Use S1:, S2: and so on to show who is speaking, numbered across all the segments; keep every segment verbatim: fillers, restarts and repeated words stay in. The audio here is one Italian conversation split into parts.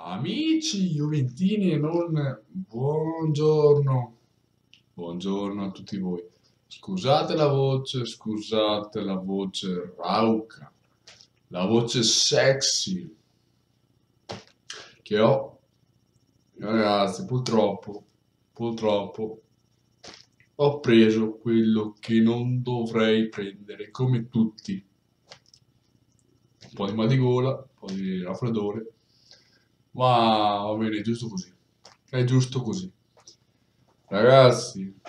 S1: Amici juventini e non, buongiorno, buongiorno a tutti voi. Scusate la voce, scusate la voce rauca, la voce sexy che ho. Ragazzi, purtroppo, purtroppo ho preso quello che non dovrei prendere, come tutti. Un po' di mal di gola, un po' di raffreddore, ma va bene, è giusto così. È giusto così. Ragazzi,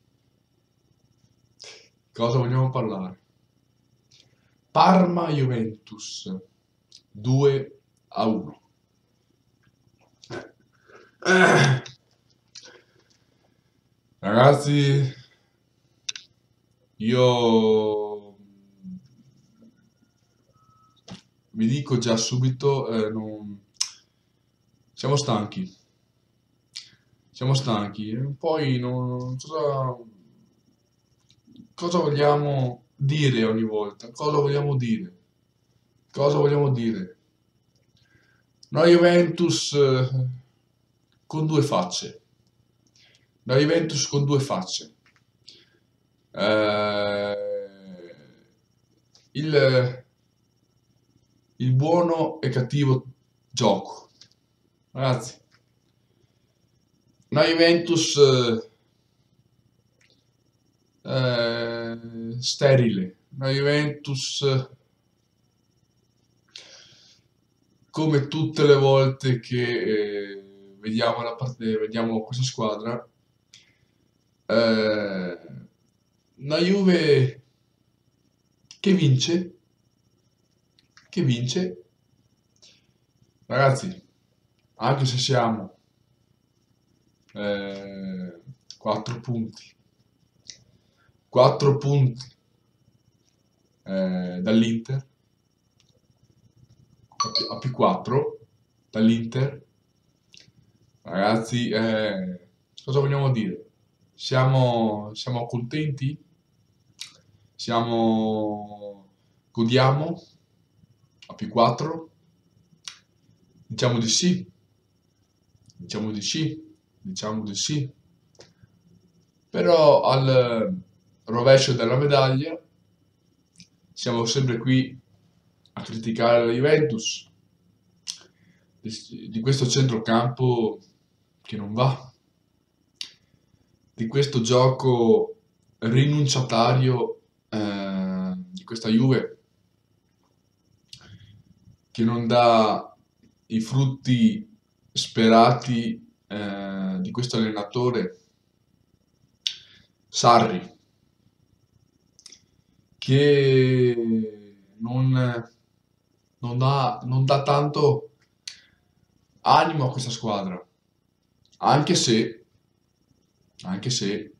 S1: cosa vogliamo parlare? Parma-Juventus due a uno. Eh, Ragazzi, io vi dico già subito, eh, non- siamo stanchi. Siamo stanchi. E poi non... cosa... cosa vogliamo dire ogni volta? Cosa vogliamo dire? Cosa vogliamo dire? Una Juventus eh, con due facce. Una Juventus con due facce. Eh, il, il buono e cattivo gioco. Ragazzi, una Juventus eh, eh, sterile. Una Juventus eh, come tutte le volte che eh, vediamo, la parte, vediamo questa squadra. Eh, una Juve che vince, che vince, ragazzi, anche se siamo eh, quattro punti, quattro punti eh, dall'Inter, a più, a più quattro dall'Inter, ragazzi, eh, cosa vogliamo dire? Siamo, siamo contenti? Siamo, godiamo a più quattro? Diciamo di sì, diciamo di sì, diciamo di sì. Però al rovescio della medaglia siamo sempre qui a criticare la Juventus di di questo centrocampo che non va, di questo gioco rinunciatario eh, di questa Juve che non dà i frutti sperati eh, di questo allenatore Sarri, che non, non dà, non dà tanto animo a questa squadra, anche se, anche se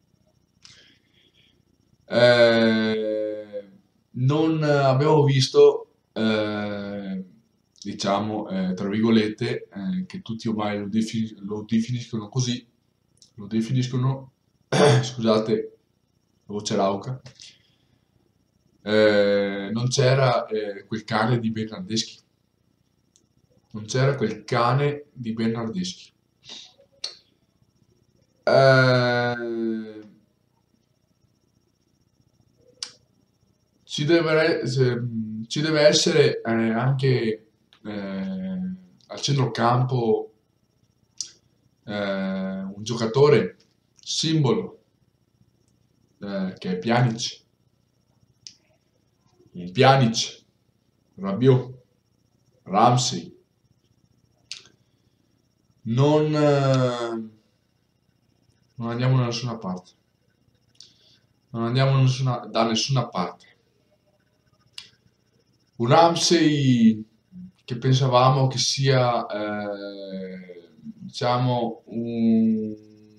S1: eh, non abbiamo visto, eh, diciamo, eh, tra virgolette, eh, che tutti ormai lo, defini- lo definiscono così, lo definiscono, scusate, voce rauca, eh, non c'era eh, quel cane di Bernardeschi, non c'era quel cane di Bernardeschi. Eh, ci deve, se- ci deve essere eh, anche eh, al centrocampo eh, un giocatore simbolo eh, che è Pjanic, un Pjanic, Rabiot, Ramsey. Non, eh, non andiamo da nessuna parte. Non andiamo da nessuna, da nessuna parte. Un Ramsey che pensavamo che sia, eh, diciamo, un,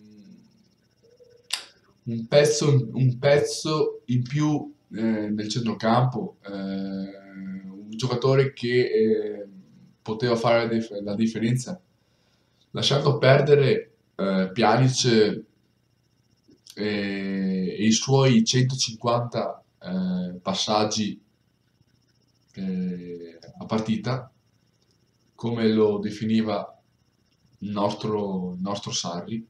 S1: un pezzo, un pezzo in più eh, nel centrocampo, eh, un giocatore che eh, poteva fare la, dif- la differenza, lasciando perdere eh, Pjanic e, e i suoi centocinquanta eh, passaggi eh, a partita, come lo definiva il nostro, il nostro Sarri,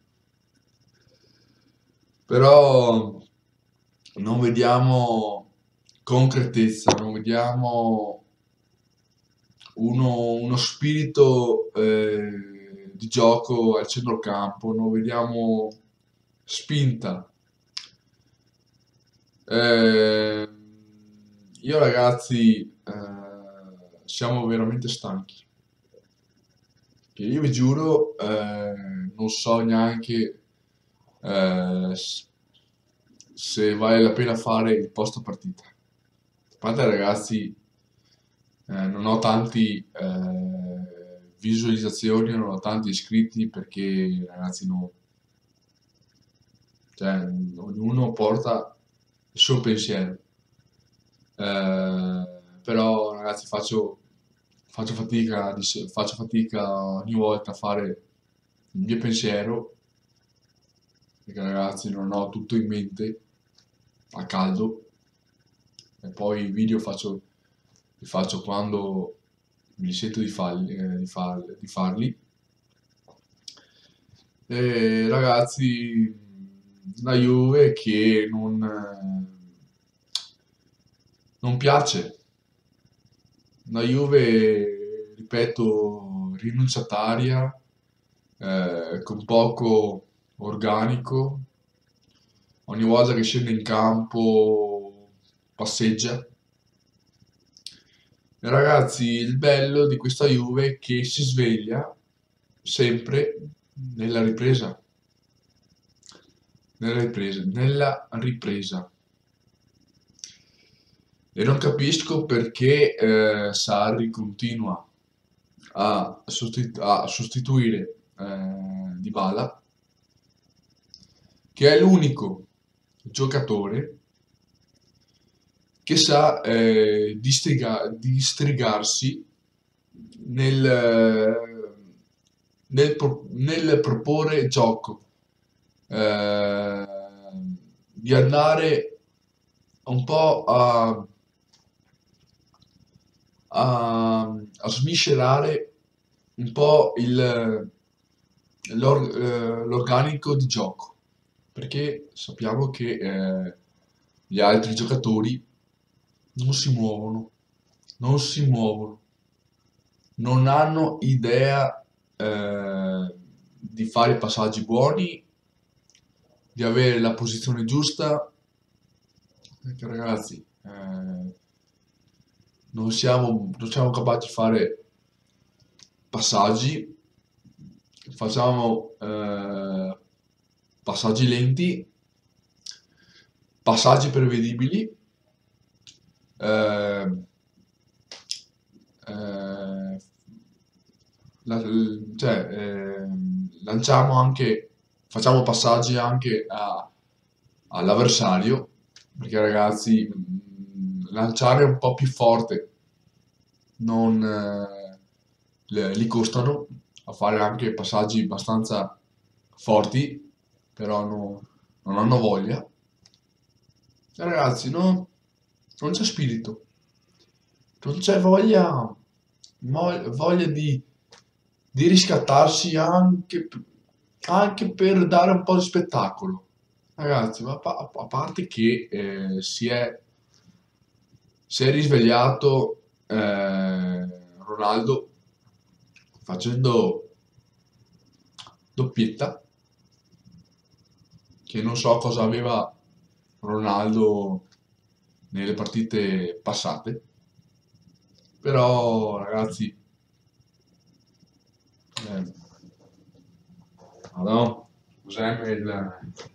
S1: però non vediamo concretezza, non vediamo uno, uno spirito eh, di gioco al centrocampo, non vediamo spinta. Eh, io ragazzi, eh, siamo veramente stanchi. Che io vi giuro, eh, non so neanche eh, s- se vale la pena fare il post partita. A parte ragazzi, eh, non ho tanti eh, visualizzazioni, non ho tanti iscritti perché ragazzi no, cioè, ognuno porta il suo pensiero. Eh, però ragazzi faccio, faccio fatica, di s- faccio fatica ogni volta a fare il mio pensiero, perché ragazzi non ho tutto in mente a caldo, e poi i video faccio, li faccio quando mi sento di farli, eh, di far- di farli. E ragazzi, la Juve che non, eh, non piace. Una Juve, ripeto, rinunciataria, eh, con poco organico. Ogni volta che scende in campo passeggia. E ragazzi, il bello di questa Juve è che si sveglia sempre nella ripresa. Nella ripresa, nella ripresa. E non capisco perché eh, Sarri continua a, sostitu- a sostituire eh, Dybala, che è l'unico giocatore che sa eh, distriga- distrigarsi nel, eh, nel pro- nel proporre gioco, eh, di andare un po' a, a, a smiscerare un po' il, l'or- eh, l'organico di gioco, perché sappiamo che eh, gli altri giocatori non si muovono, non si muovono, non hanno idea eh, di fare passaggi buoni, di avere la posizione giusta. Perché ragazzi, eh, non siamo, non siamo capaci di fare passaggi, facciamo eh, passaggi lenti, passaggi prevedibili, eh, eh, la- l- cioè, ehm, lanciamo anche, facciamo passaggi anche a- all'avversario, perché ragazzi, mh, lanciare un po' più forte non eh, le- li costano, a fare anche passaggi abbastanza forti, però no- non hanno voglia. E ragazzi, no, non c'è spirito, non c'è voglia, mo- voglia di, di riscattarsi anche, p- anche per dare un po' di spettacolo. Ragazzi, ma a, pa- a parte che eh, si è, si è risvegliato eh, Ronaldo facendo doppietta, che non so cosa aveva Ronaldo nelle partite passate, però ragazzi, eh, no, cos'è il...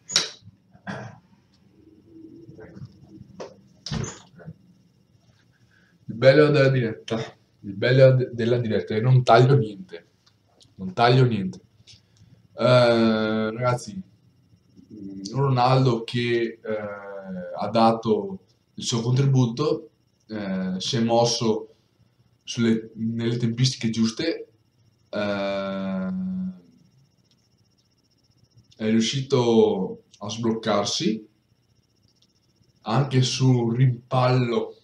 S1: Il bello della diretta, il bello de- della diretta è che non taglio niente, non taglio niente. Eh, ragazzi, mh, Ronaldo che eh, ha dato il suo contributo, eh, si è mosso sulle- nelle tempistiche giuste, eh, è riuscito a sbloccarsi anche su un rimpallo,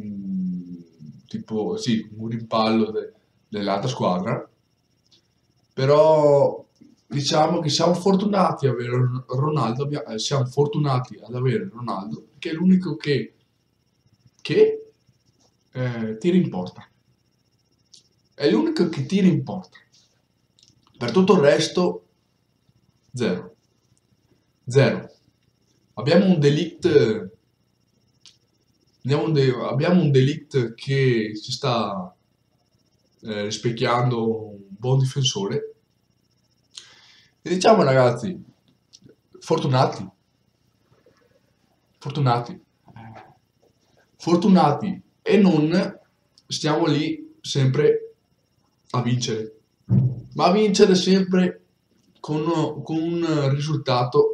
S1: mm, tipo, sì, un rimpallo de- dell'altra squadra, Però diciamo che siamo fortunati ad avere Ronaldo, abbia- eh, siamo fortunati ad avere Ronaldo, che è l'unico che, che eh, tira in porta. È l'unico che tira in porta. Per tutto il resto, zero. Zero. Abbiamo un delict, abbiamo un, de- abbiamo un delict che si sta eh, rispecchiando un buon difensore. E diciamo ragazzi, fortunati, fortunati, fortunati e non stiamo lì sempre a vincere, ma a vincere sempre con, con un risultato,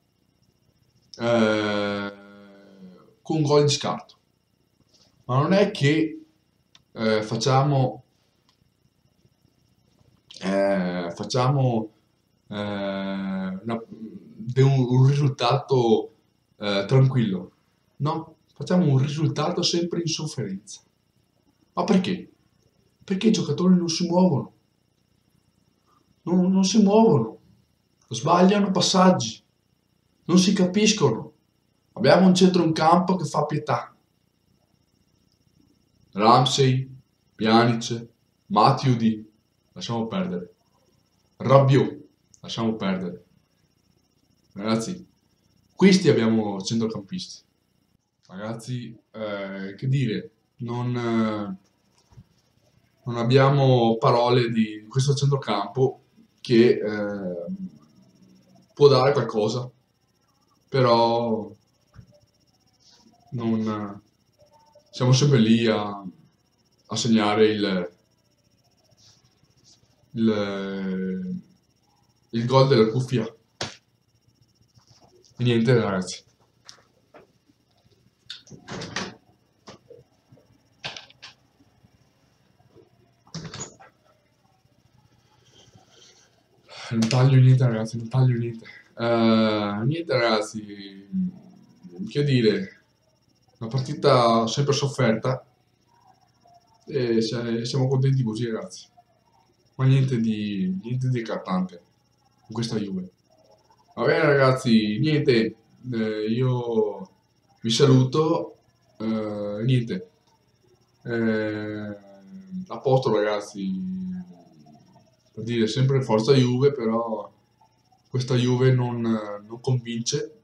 S1: eh, con un gol di scarto. Ma non è che eh, facciamo, eh, facciamo eh, una- de un, un risultato eh, tranquillo. No, facciamo un risultato sempre in sofferenza. Ma perché? Perché i giocatori non si muovono, non, non si muovono, sbagliano passaggi, non si capiscono. Abbiamo un centro in campo che fa pietà. Ramsey, Pjanic, Matuidi, lasciamo perdere. Rabiot, lasciamo perdere. Ragazzi, questi abbiamo centrocampisti. Ragazzi, eh, che dire, non, eh, non abbiamo parole di questo centrocampo che eh, può dare qualcosa, però non, siamo sempre lì a, a segnare il, il, il gol della cuffia. E niente, ragazzi. Non taglio niente, ragazzi, non taglio niente. Eh, niente, ragazzi, che dire, una partita sempre sofferta e se- siamo contenti così, ragazzi. Ma niente di, niente di eclatante con questa Juve. Va bene, ragazzi, niente, eh, io vi saluto, eh, niente, eh, a posto, ragazzi, per dire sempre forza Juve, però questa Juve non, non convince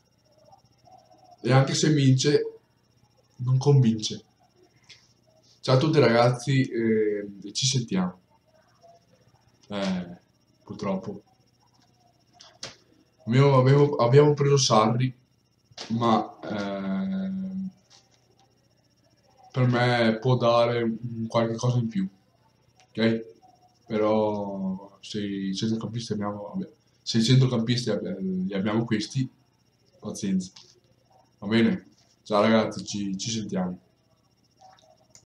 S1: e anche se vince non convince. Ciao a tutti ragazzi eh, e ci sentiamo. Eh, purtroppo. Abbiamo, abbiamo- abbiamo preso Sarri, ma ehm, per me può dare un qualche cosa in più, ok? Però se i centrocampisti abbiamo, se i centrocampisti abbi- li abbiamo questi, pazienza. Va bene? Ciao ragazzi, ci ci sentiamo.